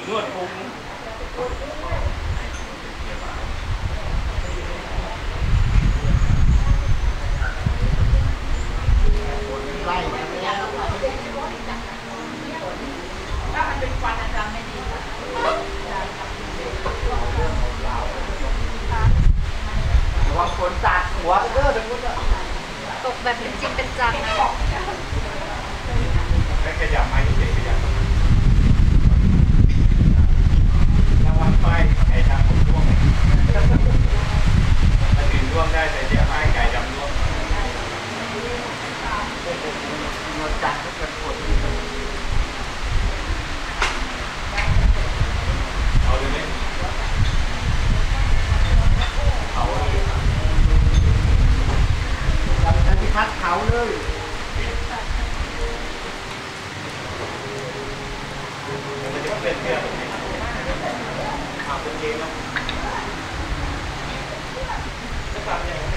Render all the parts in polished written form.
นวดผมไล่ถ้ามันเป็นควันอาจารย์ไม่ดีระวังฝนสาดหัวเด้อเดี๋ยวคุณตกแบบเป็นจริงเป็นจังนะไม่ขยับไม้เด็กขยับระวังไฟไก่ดำผมร่วงถ้าถึงร่วงได้แต่เดี๋ยวไม้ไก่ดำร่วงนวดจัดก็เกิดฝนเอาเลยไหมเอาเลยจะพิทักษ์เขาเลยมันจะเป็นเพื่อนเอาเป็นเกมแล้วจะปรับยังไง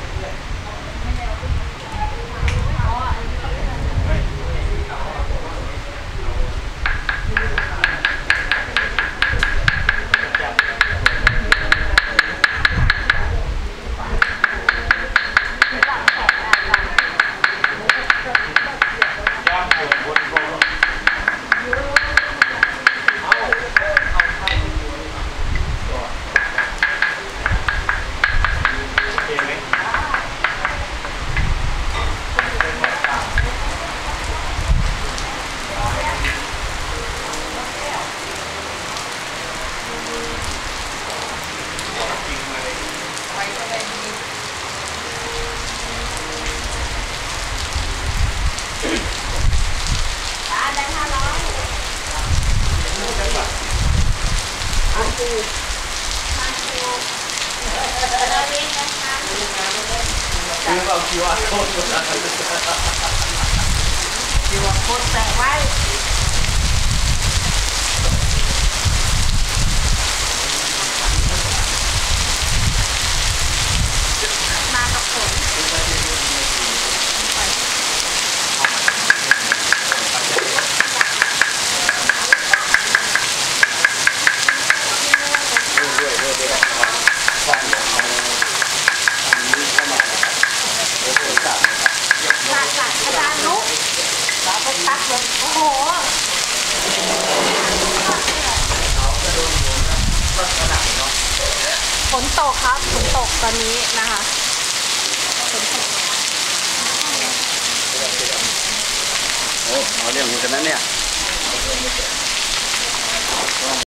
คือเอาคิวอาร์โค้ดคิวอาร์โค้ดแปะไว้มากับฝนอาจารย์ลุกแล้วก็ตักเลยโอ้โหฝนตกครับฝนตกตอนนี้นะคะฝนตกโอ้เอาเรื่องเหมือนกันนะเนี่ย